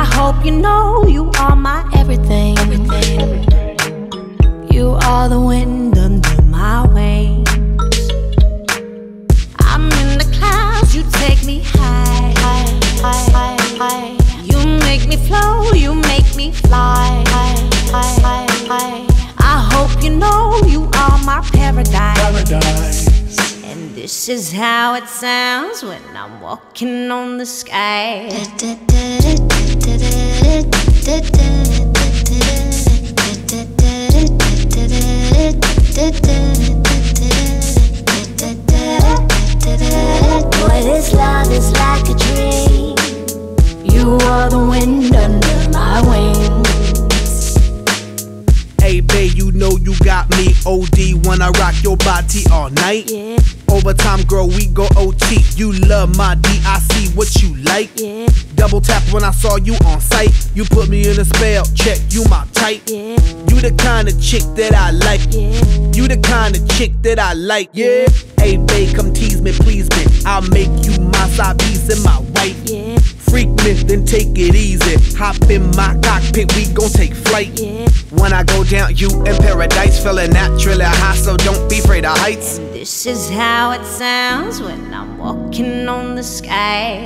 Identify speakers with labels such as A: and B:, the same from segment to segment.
A: I hope you know you are my everything. You are the wind under my wings. I'm in the clouds, you take me high. You make me flow, you make me fly. I hope you know you are my paradise. And this is how it sounds when I'm walking on the sky. Boy, this love is like a dream. You are the wind under my wings.
B: Hey babe, you know you got me OD when I rock your body all night.
A: Yeah.
B: Overtime, girl, we go OT. You love my D, I see what you like.
A: Yeah.
B: Double tap when I saw you on sight. You put me in a spell, check, you my type.
A: Yeah.
B: You the kind of chick that I like.
A: Yeah.
B: You the kind of chick that I like. Yeah. Hey babe, come tease me, please me. I'll make you my side piece and my wife.
A: Yeah.
B: Freak me, then take it easy. Hop in my cockpit, we gon' take flight.
A: Yeah.
B: When I go down, you in paradise, feeling naturally high, so don't be afraid of heights.
A: And this is how it sounds when I'm walking on the sky.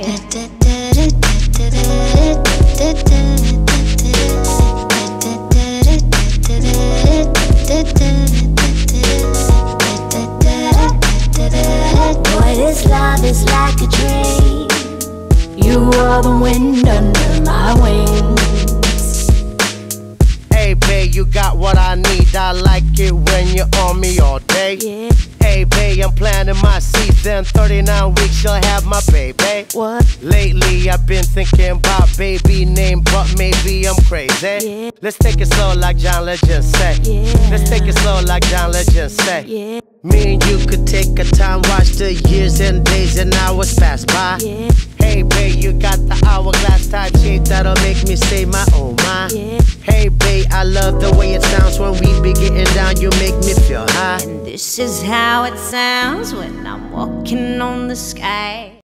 A: Boy, this love is like a dream. You are the wind under my wings.
C: Hey babe, you got what I need. I like it when you're on me all day.
A: Yeah.
C: Hey babe, I'm planting my season. 39 weeks, you'll have my baby.
A: What?
C: Lately, I've been thinking about baby name, but maybe I'm crazy.
A: Yeah.
C: Let's take it slow like John Legend said.
A: Yeah.
C: Let's take it slow like John Legend said.
A: Yeah.
C: Me and you could take a time, watch the years and days and hours pass by.
A: Yeah.
C: Hey babe, you got the hourglass type shape that'll make me say my oh my.
A: Yeah.
C: Hey babe, I love the way it sounds when we be getting down, you make me feel high.
A: And this is how it sounds when I'm walking on the sky.